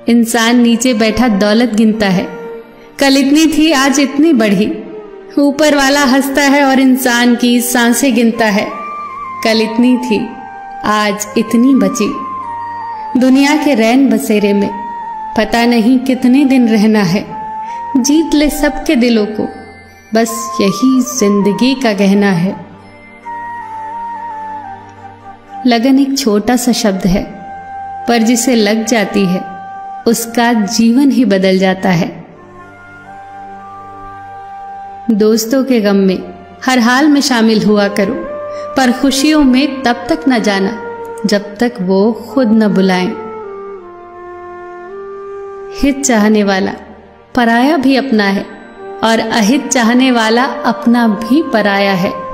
इंसान नीचे बैठा दौलत गिनता है। कल इतनी थी, आज इतनी बढ़ी। ऊपर वाला हंसता है और इंसान की सांसें गिनता है। कल इतनी थी, आज इतनी बची। दुनिया के रैन बसेरे में पता नहीं कितने दिन रहना है। जीत ले सबके दिलों को, बस यही जिंदगी का गहना है। लगन एक छोटा सा शब्द है, पर जिसे लग जाती है उसका जीवन ही बदल जाता है। दोस्तों के गम में हर हाल में शामिल हुआ करो, पर खुशियों में तब तक न जाना जब तक वो खुद न बुलाएं। हित चाहने वाला पराया भी अपना है और अहित चाहने वाला अपना भी पराया है।